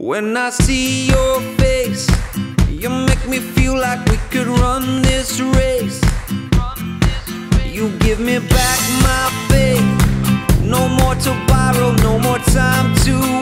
When I see your face, you make me feel like we could run this race. You give me back my faith. No more to borrow, no more time to